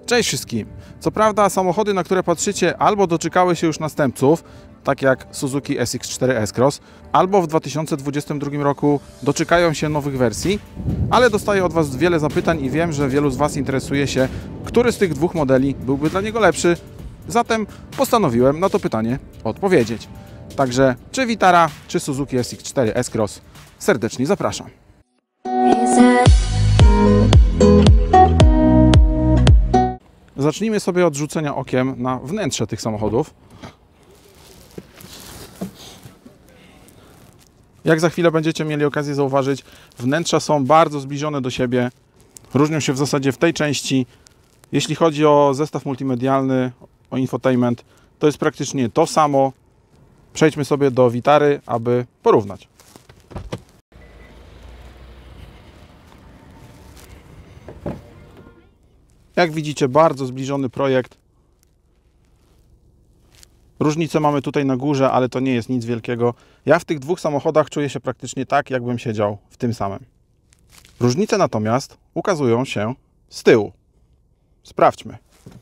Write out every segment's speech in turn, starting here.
Cześć wszystkim! Co prawda samochody, na które patrzycie, albo doczekały się już następców, tak jak Suzuki SX4 S-Cross, albo w 2022 roku doczekają się nowych wersji, ale dostaję od Was wiele zapytań i wiem, że wielu z Was interesuje się, który z tych dwóch modeli byłby dla niego lepszy, zatem postanowiłem na to pytanie odpowiedzieć. Także czy Vitara, czy Suzuki SX4 S-Cross, serdecznie zapraszam. Zacznijmy sobie od rzucenia okiem na wnętrze tych samochodów. Jak za chwilę będziecie mieli okazję zauważyć, wnętrza są bardzo zbliżone do siebie. Różnią się w zasadzie w tej części. Jeśli chodzi o zestaw multimedialny, o infotainment, to jest praktycznie to samo. Przejdźmy sobie do Vitary, aby porównać. Jak widzicie, bardzo zbliżony projekt. Różnice mamy tutaj na górze, ale to nie jest nic wielkiego. Ja w tych dwóch samochodach czuję się praktycznie tak, jakbym siedział w tym samym. Różnice natomiast ukazują się z tyłu. Sprawdźmy.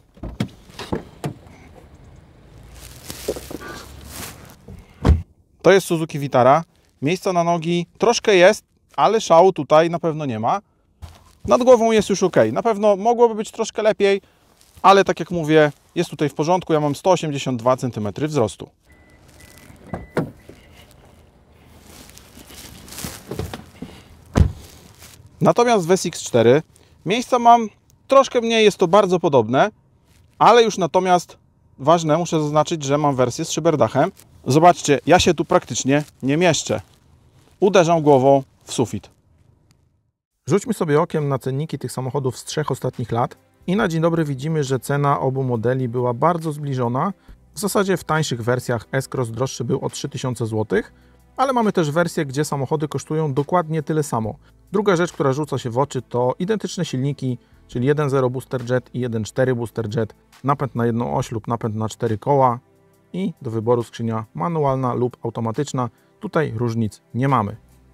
To jest Suzuki Vitara. Miejsca na nogi troszkę jest, ale szału tutaj na pewno nie ma. Nad głową jest już ok. Na pewno mogłoby być troszkę lepiej, ale tak jak mówię, jest tutaj w porządku. Ja mam 182 cm wzrostu. Natomiast w SX4 miejsca mam troszkę mniej, jest to bardzo podobne, ale już natomiast ważne, muszę zaznaczyć, że mam wersję z szyberdachem. Zobaczcie, ja się tu praktycznie nie mieszczę. Uderzam głową w sufit. Rzućmy sobie okiem na cenniki tych samochodów z 3 ostatnich lat i na dzień dobry widzimy, że cena obu modeli była bardzo zbliżona. W zasadzie w tańszych wersjach S-Cross droższy był o 3000 zł, ale mamy też wersje, gdzie samochody kosztują dokładnie tyle samo. Druga rzecz, która rzuca się w oczy, to identyczne silniki, czyli 1.0 Booster Jet i 1.4 Booster Jet, napęd na jedną oś lub napęd na 4 koła i do wyboru skrzynia manualna lub automatyczna. Tutaj różnic nie mamy.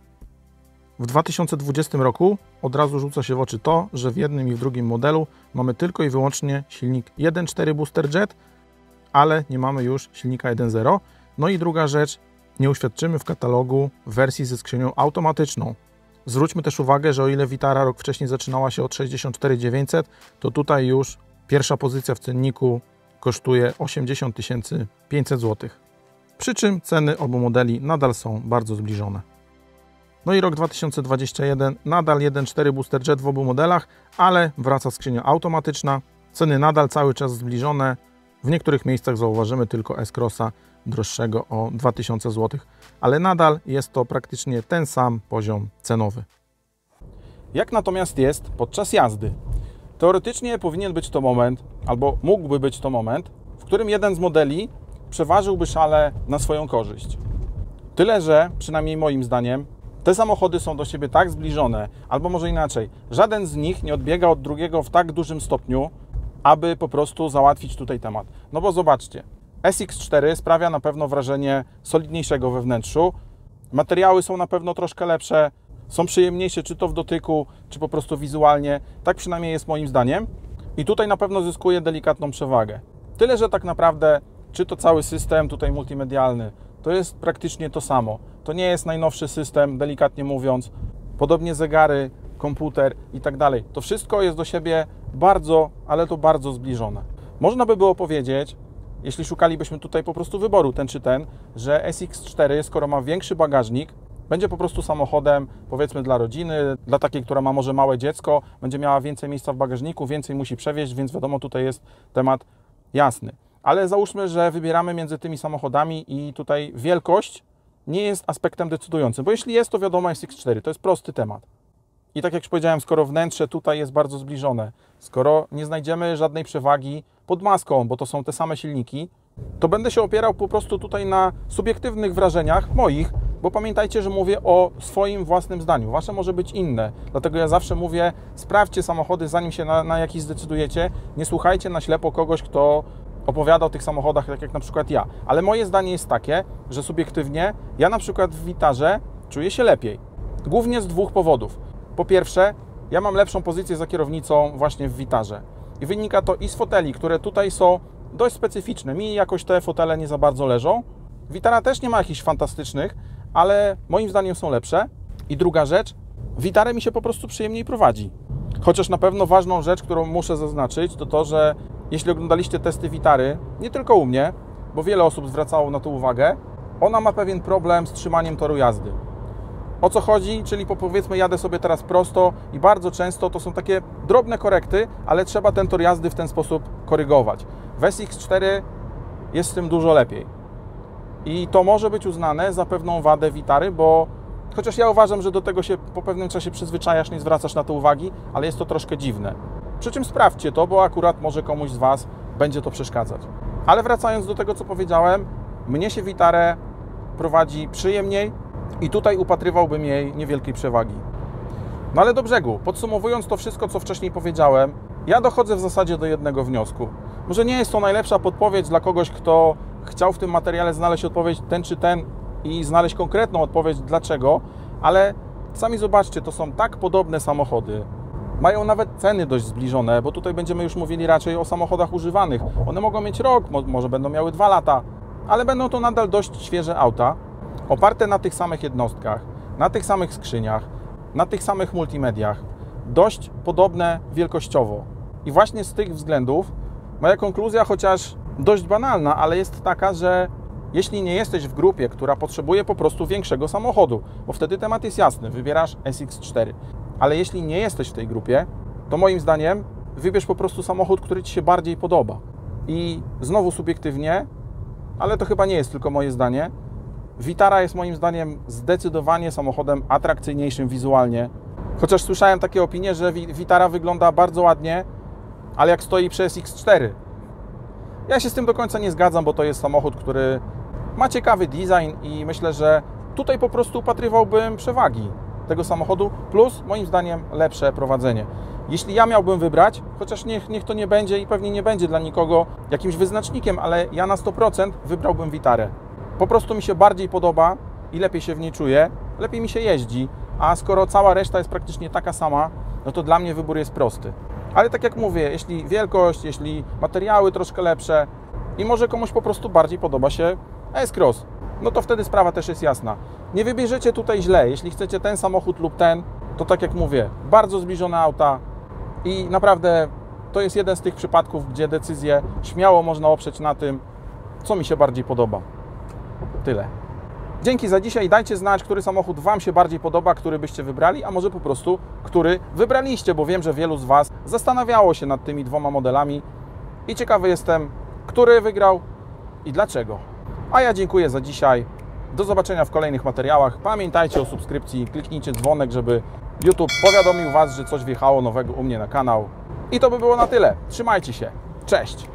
W 2020 roku od razu rzuca się w oczy to, że w jednym i w drugim modelu mamy tylko i wyłącznie silnik 1.4 Booster Jet, ale nie mamy już silnika 1.0. No i druga rzecz, nie uświadczymy w katalogu wersji ze skrzynią automatyczną. Zwróćmy też uwagę, że o ile Vitara rok wcześniej zaczynała się od 64 900, to tutaj już pierwsza pozycja w cenniku kosztuje 80 500 zł. Przy czym ceny obu modeli nadal są bardzo zbliżone. No i rok 2021, nadal 1.4 Booster Jet w obu modelach, ale wraca skrzynia automatyczna. Ceny nadal cały czas zbliżone. W niektórych miejscach zauważymy tylko S-Crossa droższego o 2000 zł, ale nadal jest to praktycznie ten sam poziom cenowy. Jak natomiast jest podczas jazdy? Teoretycznie powinien być to moment, albo mógłby być to moment, w którym jeden z modeli przeważyłby szale na swoją korzyść. Tyle, że przynajmniej moim zdaniem te samochody są do siebie tak zbliżone, albo może inaczej, żaden z nich nie odbiega od drugiego w tak dużym stopniu, aby po prostu załatwić tutaj temat. No bo zobaczcie, SX4 sprawia na pewno wrażenie solidniejszego we wnętrzu, materiały są na pewno troszkę lepsze, są przyjemniejsze czy to w dotyku, czy po prostu wizualnie, tak przynajmniej jest moim zdaniem i tutaj na pewno zyskuje delikatną przewagę. Tyle, że tak naprawdę, czy to cały system tutaj multimedialny, to jest praktycznie to samo. To nie jest najnowszy system, delikatnie mówiąc. Podobnie zegary, komputer i tak dalej. To wszystko jest do siebie bardzo, ale to bardzo zbliżone. Można by było powiedzieć, jeśli szukalibyśmy tutaj po prostu wyboru ten czy ten, że SX4, skoro ma większy bagażnik, będzie po prostu samochodem, powiedzmy, dla rodziny, dla takiej, która ma może małe dziecko, będzie miała więcej miejsca w bagażniku, więcej musi przewieźć, więc wiadomo, tutaj jest temat jasny. Ale załóżmy, że wybieramy między tymi samochodami i tutaj wielkość nie jest aspektem decydującym, bo jeśli jest, to wiadomo SX4, to jest prosty temat. I tak jak już powiedziałem, skoro wnętrze tutaj jest bardzo zbliżone, skoro nie znajdziemy żadnej przewagi pod maską, bo to są te same silniki, to będę się opierał po prostu tutaj na subiektywnych wrażeniach moich, bo pamiętajcie, że mówię o swoim własnym zdaniu. Wasze może być inne, dlatego ja zawsze mówię, sprawdźcie samochody, zanim się na jakiś zdecydujecie, nie słuchajcie na ślepo kogoś, kto opowiada o tych samochodach, tak jak na przykład ja. Ale moje zdanie jest takie, że subiektywnie ja na przykład w Vitarze czuję się lepiej. Głównie z dwóch powodów. Po pierwsze, ja mam lepszą pozycję za kierownicą właśnie w Vitarze. I wynika to i z foteli, które tutaj są dość specyficzne. Mi jakoś te fotele nie za bardzo leżą. Vitara też nie ma jakichś fantastycznych, ale moim zdaniem są lepsze. I druga rzecz, Vitarę mi się po prostu przyjemniej prowadzi. Chociaż na pewno ważną rzecz, którą muszę zaznaczyć, to to, że jeśli oglądaliście testy Vitary, nie tylko u mnie, bo wiele osób zwracało na to uwagę, ona ma pewien problem z trzymaniem toru jazdy. O co chodzi? Czyli powiedzmy jadę sobie teraz prosto i bardzo często to są takie drobne korekty, ale trzeba ten tor jazdy w ten sposób korygować. W SX4 jest z tym dużo lepiej. I to może być uznane za pewną wadę Vitary, bo chociaż ja uważam, że do tego się po pewnym czasie przyzwyczajasz, nie zwracasz na to uwagi, ale jest to troszkę dziwne. Przy czym sprawdźcie to, bo akurat może komuś z Was będzie to przeszkadzać. Ale wracając do tego, co powiedziałem, mnie się Vitarę prowadzi przyjemniej i tutaj upatrywałbym jej niewielkiej przewagi. No ale do brzegu, podsumowując to wszystko, co wcześniej powiedziałem, ja dochodzę w zasadzie do jednego wniosku. Może nie jest to najlepsza podpowiedź dla kogoś, kto chciał w tym materiale znaleźć odpowiedź ten czy ten i znaleźć konkretną odpowiedź dlaczego, ale sami zobaczcie, to są tak podobne samochody. Mają nawet ceny dość zbliżone, bo tutaj będziemy już mówili raczej o samochodach używanych. One mogą mieć rok, może będą miały 2 lata, ale będą to nadal dość świeże auta, oparte na tych samych jednostkach, na tych samych skrzyniach, na tych samych multimediach, dość podobne wielkościowo. I właśnie z tych względów moja konkluzja, chociaż dość banalna, ale jest taka, że jeśli nie jesteś w grupie, która potrzebuje po prostu większego samochodu, bo wtedy temat jest jasny, wybierasz SX4. Ale jeśli nie jesteś w tej grupie, to moim zdaniem wybierz po prostu samochód, który Ci się bardziej podoba. I znowu subiektywnie, ale to chyba nie jest tylko moje zdanie, Vitara jest moim zdaniem zdecydowanie samochodem atrakcyjniejszym wizualnie. Chociaż słyszałem takie opinie, że Vitara wygląda bardzo ładnie, ale jak stoi przy SX4. Ja się z tym do końca nie zgadzam, bo to jest samochód, który ma ciekawy design i myślę, że tutaj po prostu upatrywałbym przewagi tego samochodu, plus moim zdaniem lepsze prowadzenie. Jeśli ja miałbym wybrać, chociaż niech to nie będzie i pewnie nie będzie dla nikogo jakimś wyznacznikiem, ale ja na 100% wybrałbym Vitarę. Po prostu mi się bardziej podoba i lepiej się w niej czuję, lepiej mi się jeździ, a skoro cała reszta jest praktycznie taka sama, no to dla mnie wybór jest prosty. Ale tak jak mówię, jeśli wielkość, jeśli materiały troszkę lepsze i może komuś po prostu bardziej podoba się S-Cross, no to wtedy sprawa też jest jasna. Nie wybierzecie tutaj źle, jeśli chcecie ten samochód lub ten, to tak jak mówię, bardzo zbliżone auta i naprawdę to jest jeden z tych przypadków, gdzie decyzję śmiało można oprzeć na tym, co mi się bardziej podoba. Tyle. Dzięki za dzisiaj. Dajcie znać, który samochód Wam się bardziej podoba, który byście wybrali, a może po prostu, który wybraliście, bo wiem, że wielu z Was zastanawiało się nad tymi dwoma modelami i ciekawy jestem, który wygrał i dlaczego. A ja dziękuję za dzisiaj. Do zobaczenia w kolejnych materiałach. Pamiętajcie o subskrypcji, kliknijcie dzwonek, żeby YouTube powiadomił Was, że coś wjechało nowego u mnie na kanał. I to by było na tyle. Trzymajcie się. Cześć!